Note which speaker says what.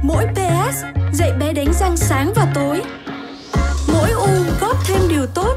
Speaker 1: Mỗi PS dạy bé đánh răng sáng và tối. Mỗi U góp thêm điều tốt